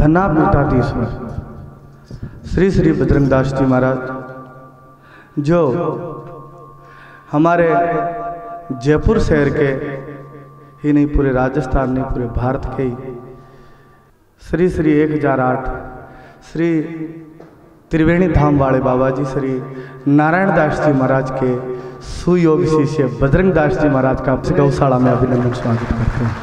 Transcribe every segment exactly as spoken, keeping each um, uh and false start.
धना पीठाधीश्वर श्री श्री बजरंगदास जी महाराज, जो हमारे जयपुर शहर के ही नहीं, पूरे राजस्थान नहीं, पूरे भारत के ही श्री श्री एक हजार आठ श्री त्रिवेणी धाम वाले बाबा जी श्री नारायण दास जी महाराज के सुयोग शिष्य बजरंग दास जी महाराज का गौशाला में अभिनंदन स्वागत करते हैं।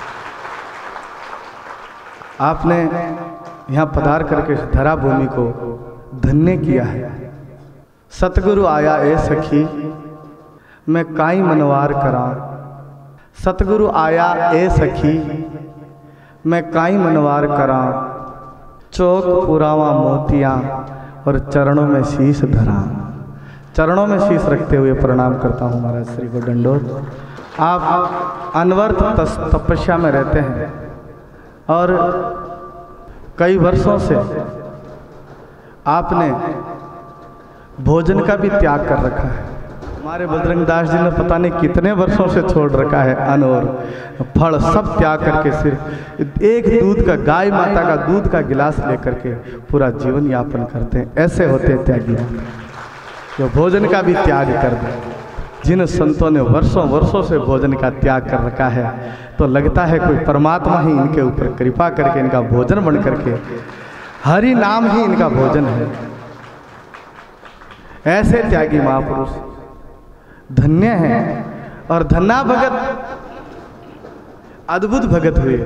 आपने यहाँ पधार करके इस धरा भूमि को धन्य किया है। सतगुरु आया ए सखी मैं काई मनवार करा, सतगुरु आया ए सखी मैं काई मनवार करा, चौक पुरावा मोतियाँ और चरणों में शीश धरा। चरणों में शीश रखते हुए प्रणाम करता हूँ महाराज श्री को दंडोत। आप अनवर्त तपस्या में रहते हैं और कई वर्षों से आपने भोजन का भी त्याग कर रखा है। हमारे बजरंग दास जी ने पता नहीं कितने वर्षों से छोड़ रखा है, अन्न और फल सब त्याग करके सिर्फ एक दूध का, गाय माता का दूध का गिलास लेकर के पूरा जीवन यापन करते हैं। ऐसे होते हैं त्यागी जो भोजन का भी त्याग कर दे। जिन संतों ने वर्षों वर्षों से भोजन का त्याग कर रखा है, तो लगता है कोई परमात्मा ही इनके ऊपर कृपा करके इनका भोजन बन करके, हरि नाम ही इनका भोजन है। ऐसे त्यागी महापुरुष धन्य हैं। और धन्ना भगत अद्भुत भगत हुए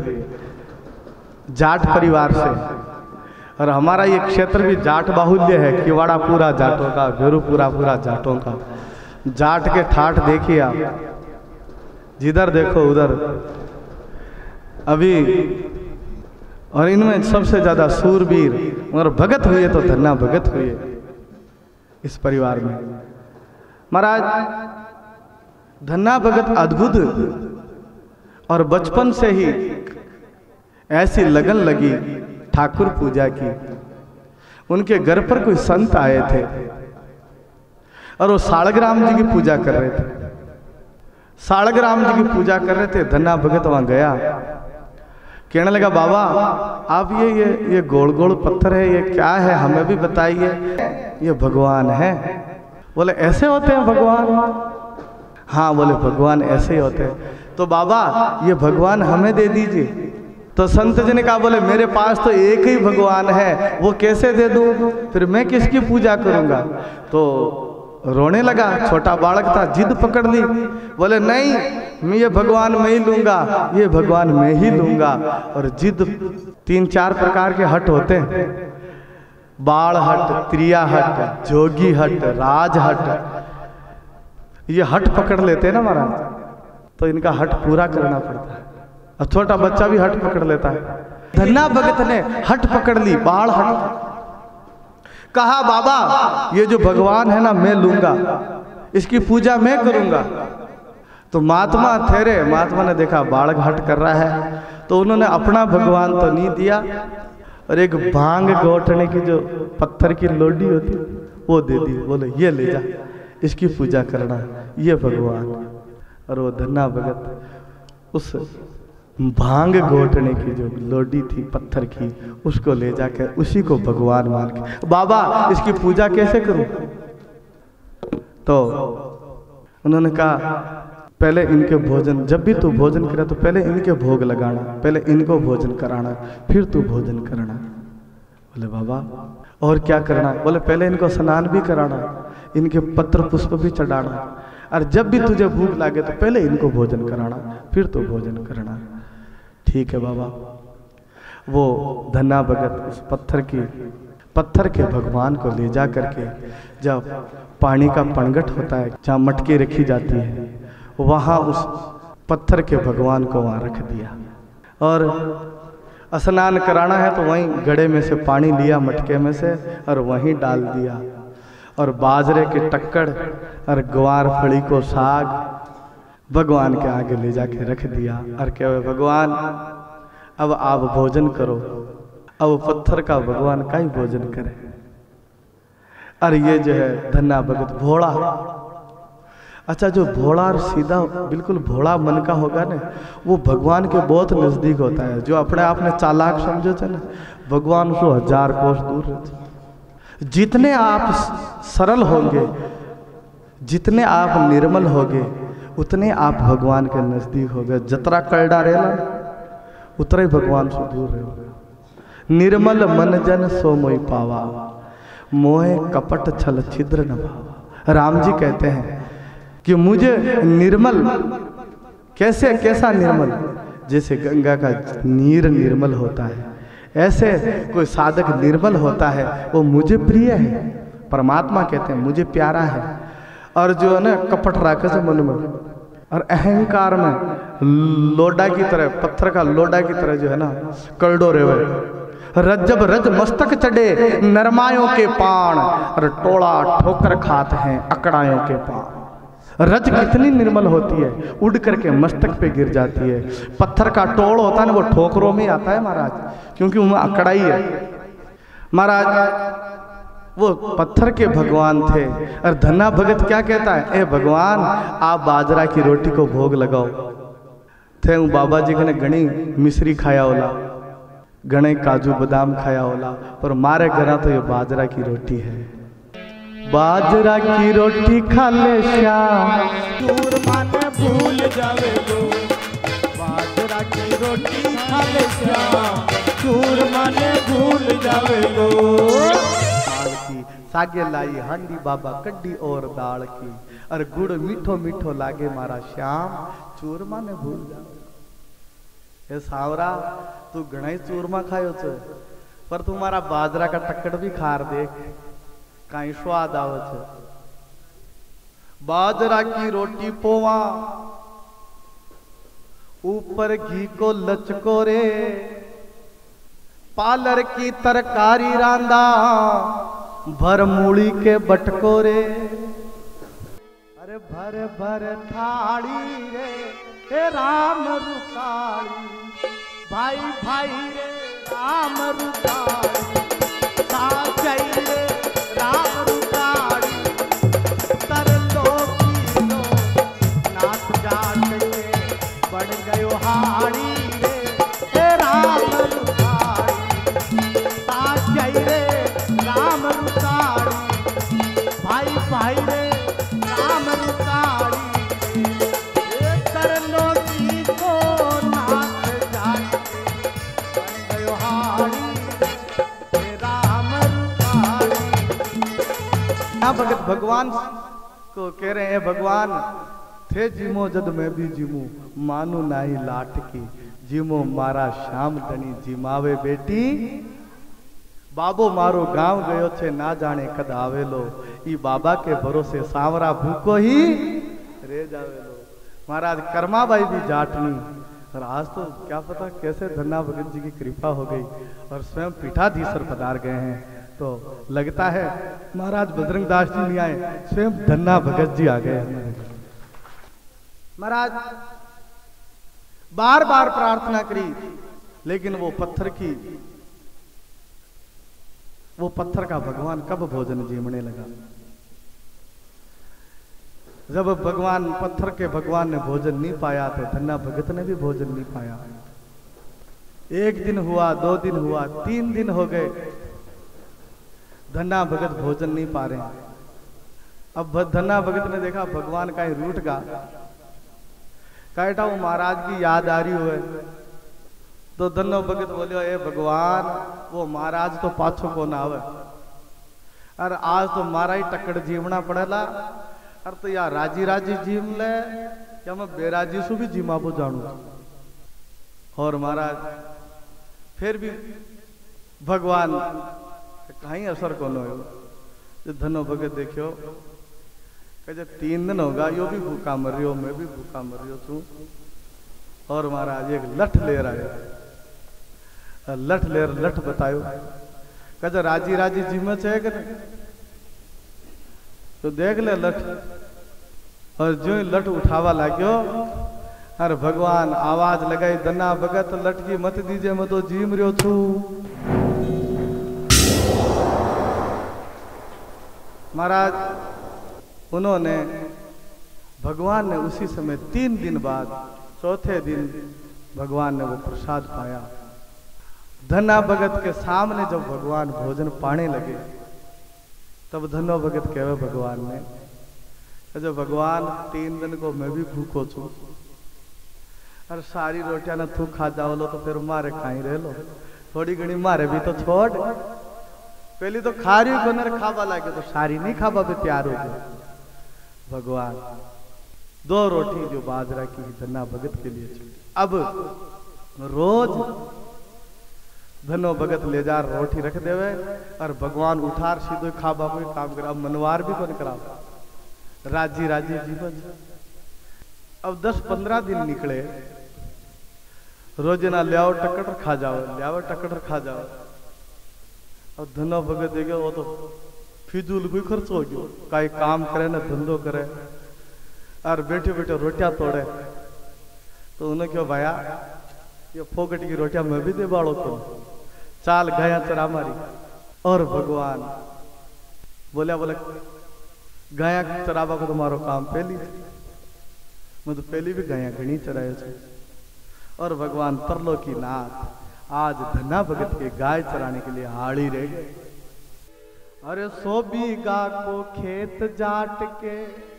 जाट परिवार से। और हमारा ये क्षेत्र भी जाट बाहुल्य है, किवाड़ा पूरा जाटों का, भेरू पूरा पूरा जाटों का। जाट के ठाठ देखिए आप, जिधर देखो उधर अभी। और इनमें सबसे ज्यादा सूरवीर और भगत हुए तो धन्ना भगत हुए इस परिवार में। महाराज धन्ना भगत अद्भुत, और बचपन से ही ऐसी लगन लगी ठाकुर पूजा की। उनके घर पर कोई संत आए थे और वो सालग्राम जी की पूजा कर रहे थे। सालग्राम जी की पूजा कर रहे थे। धन्ना भगत वहां गया, कहने लगा बाबा आप ये ये ये गोल गोल पत्थर है, ये क्या है, हमें भी बताइए। ये भगवान है। बोले ऐसे होते हैं भगवान? हाँ बोले भगवान ऐसे ही होते हैं। तो बाबा ये भगवान हमें दे दीजिए। तो संत जी ने कहा बोले मेरे पास तो एक ही भगवान है, वो कैसे दे दूं, फिर मैं किसकी पूजा करूंगा। तो रोने लगा, छोटा बालक था, जिद पकड़ ली। बोले नहीं मैं ये भगवान मैं ही लूंगा, ये भगवान मैं ही लूंगा। और जिद, तीन चार प्रकार के हट होते हैं, बाल हट, त्रिया हट, जोगी हट, राज हट। ये हट पकड़ लेते हैं ना महाराज, तो इनका हट पूरा करना पड़ता है। और छोटा बच्चा भी हट पकड़ लेता है। धन्ना भगत ने हट पकड़ ली, बाल हट। कहा बाबा ये जो भगवान है ना मैं लूंगा, इसकी पूजा मैं करूंगा। तो महात्मा ठहरे, महात्मा ने देखा बालक हट कर रहा है, तो उन्होंने अपना भगवान तो नहीं दिया, और एक भांग गोटने की जो पत्थर की लोडी होती वो दे दी। बोले ये ले जा, इसकी पूजा करना, ये भगवान। और वो धन्ना भगत उस भांग घोटने की जो लोडी थी पत्थर की, उसको ले जाकर उसी को भगवान मान के, बाबा इसकी पूजा कैसे करूं। तो उन्होंने कहा पहले इनके भोजन, जब भी तू भोजन करे तो पहले इनके भोग लगाना, पहले इनको भोजन कराना, फिर तू भोजन करना। बोले बाबा और क्या करना। बोले पहले इनको स्नान भी कराना, इनके पत्र पुष्प भी चढ़ाना, और जब भी तुझे भूख लगे तो पहले इनको भोजन कराना, फिर तू भोजन करना। ठीक है बाबा। वो धन्ना भगत उस पत्थर की पत्थर के भगवान को ले जा करके, जब पानी का पनघट होता है जहाँ मटकी रखी जाती है, वहाँ उस पत्थर के भगवान को वहाँ रख दिया। और स्नान कराना है तो वहीं घड़े में से पानी लिया, मटके में से, और वहीं डाल दिया। और बाजरे के टक्कड़ और ग्वार फड़ी को साग भगवान के आगे ले जाके रख दिया। और क्या भगवान अब आप भोजन करो। अब पत्थर का भगवान का ही भोजन करे। और ये जो है धन्ना भगत भोला, अच्छा जो भोला और सीधा बिल्कुल भोला मन का होगा ना, वो भगवान के बहुत नजदीक होता है। जो अपने आप में चालाक समझो थे ना, भगवान सो हजार कोस दूर रहते। जितने आप सरल होंगे, जितने आप निर्मल होंगे, उतने आप भगवान के नजदीक हो गए। जतरा कलडा रहेला उतरा ही भगवान से दूर रहे। निर्मल मन जन सो मोहि पावा, मोहे कपट छल छिद्र न भावा। राम जी कहते हैं कि मुझे निर्मल, कैसे, कैसा निर्मल, जैसे गंगा का नीर निर्मल होता है, ऐसे कोई साधक निर्मल होता है, वो मुझे प्रिय है। परमात्मा कहते हैं मुझे प्यारा है। और जो है ना कपट राखे से मन में और अहंकार में लोडा की तरह, पत्थर का लोडा की तरह जो है ना कलडो रेवे। रज जब रज मस्तक चढ़े नरमायों के पाण, और टोड़ा ठोकर खाते हैं अकड़ायों के पाण। रज कितनी निर्मल होती है, उड़ करके मस्तक पे गिर जाती है। पत्थर का टोड़ होता है ना, वो ठोकरों में आता है महाराज, क्योंकि उनमें अकड़ाई है। महाराज वो पत्थर के भगवान थे। और धन्ना भगत क्या कहता है, ए भगवान आप बाजरा की रोटी को भोग लगाओ थे। बाबा जी ने घनी मिश्री खाया होला, घने काजू बादाम खाया होला, पर मारे घरा तो ये बाजरा की रोटी है। बाजरा की रोटी खा ले श्याम, चूरमा ने भूल जावे लो। बाजरा की रोटी खा ले श्याम, चूरमा ने भूल जावे लो। दाल की सागे लाई हांडी बाबा कड्डी और दाल की, और गुड़ मीठो मीठो लागे मारा श्याम, चूरमा ने भूल जावे। ए सावरा तू घना ही चूरमा खायो छे, पर तू मारा बाजरा का टक्कड़ भी खार देख, कहीं स्वाद आवत है। बाजरा की रोटी पोवा, ऊपर घी को लचको रे, पालर की तरकारी रांदा, भर मूली के बटको रे। अरे भर भर थाली रे, हे राम रुकाली, भाई भाई रे राम रुकाली, साजई रे राम रुकाली, तरलो की लो नाथ जाट के बढ़ गयो हाड़ी रे, हे राम रुकाली, साजई रे राम रुकाली, भाई भाई रे राम रुकाली, तरलो की को नाथ जाट के बढ़ गयो हाड़ी, हे राम रुकाली। भगत भगवान को कह रहे हैं, भगवान थे जिमो जद मैं भी जिमू, मानू नाही लाट की, जिमो मारा श्याम धनी जिमावे बेटी। बाबो मारो गांव गयो छे ना जाने कद आवेलो, ई बाबा के भरोसे सावरा भूको ही रे जावेलो। महाराज कर्माबाई भी जाटनी, और आज तो क्या पता कैसे धन्ना भगत जी की कृपा हो गई और स्वयं पीठाधीश्वर पधार गए हैं। तो लगता है महाराज बजरंग दास जी नहीं आए, स्वयं धन्ना भगत जी आ गए। महाराज बार बार प्रार्थना करी, लेकिन वो पत्थर की वो पत्थर का भगवान कब भोजन जीमने लगा। जब भगवान पत्थर के भगवान ने भोजन नहीं पाया, तो धन्ना भगत ने भी भोजन नहीं पाया। एक दिन हुआ, दो दिन हुआ, तीन दिन हो गए, धन्ना भगत भोजन नहीं पा रहे। अब धन्ना भगत ने देखा भगवान का ही रूठ गा, कहता हूं महाराज की याद आ रही हुए। तो धन्नो भगत बोलियो, ए भगवान वो महाराज तो पाछो को ना आवे, और आज तो मारा ही टक्कड़ जीवना पड़ेला, और तो या राजी राजी जीम ले, या मैं बेराजी सु भी जीमा को जानू। और महाराज फिर भी भगवान कहीं असर को नो। जो धनो भगत देखियो कहे तीन दिन होगा, यो भी भूखा मर रही हो, मैं भी भूखा मर रही हूँ। और महाराज एक लठ ले आए, लठ ले लठ बतायो, कहे राजी राजी जीमे है कि नहीं, तो देख ले लठ। और जो ही लठ उठावा लाग्यो, अरे भगवान आवाज लगाई, धन्ना भगत लठ की मत दीजिए, मैं तो जीम रहो छू। महाराज उन्होंने भगवान ने उसी समय तीन दिन बाद चौथे दिन भगवान ने वो प्रसाद पाया। धना भगत के सामने जब भगवान भोजन पाने लगे तब धनो भगत कहे भगवान ने जो भगवान तीन दिन को मैं भी भूखो छू और सारी रोटियां ना तू खा जाओ लो तो फिर मारे खाई रह लो, थोड़ी घनी मारे भी तो छोड़। पहली तो खा रही को खावा लागे तो सारी नहीं खावा भी तैयार हो गए। भगवान दो रोटी जो बाजरा की धना भगत के लिए चली। अब रोज धनो भगत ले जा रोटी रख देवे और भगवान उठार सीधो खाबा कोई काम करा, मनवार भी कौन करा, राजी राजी जीवन। अब दस पंद्रह दिन निकले, रोजना लियाओ टक्कर खा जाओ, लियाओ टक्कर खा जाओ। अब धनो भगत देखे वो तो फिजूल कोई खर्च हो गयो, काई काम करे ना धंधो करे और बैठे बैठे रोटियां तोड़े। तो उन्हें क्यों भाया ये फोकट की रोटियां मैं भी दे बाड़ो तो चाल गया चरा मारी। और भगवान बोलिया बोले गाया चरावा को तुम्हारो काम पहली मैं तो पहली भी गाया घनी चराए थे। और भगवान तरलो की नाथ आज धना भगत के गाय चराने के लिए हाड़ी रह गए। अरे सो बीघा को खेत जाट के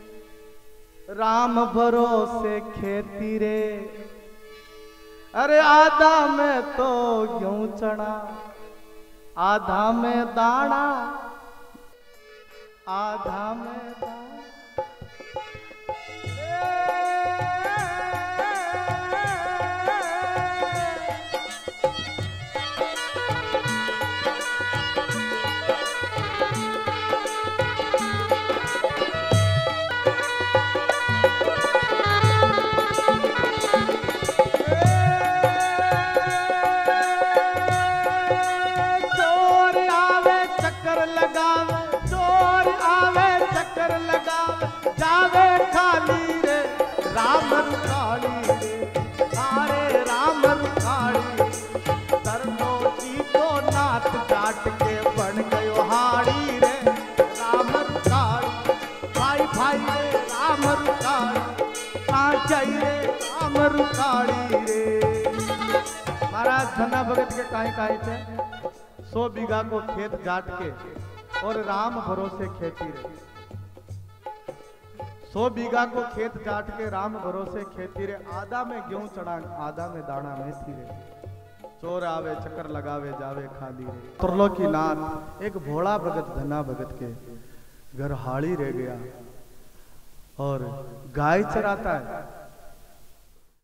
राम भरोसे खेती रे, अरे आधा में तो गेहूं चना आधा में दाना आधा में दाना। महाराज धना भगत के काई काई थे सौ बीघा को खेत जाट के और राम भरोसे खेती रे। सौ बीघा को खेत जाट के राम भरोसे खेती रे, आधा में गेहूं चढ़ा आधा में दाना मेथी रे। चोर आवे चक्कर लगावे जावे खाली रे। त्रिलोकी नाथ एक भोला भगत धना भगत के घर हाड़ी रह गया और गाय चराता है।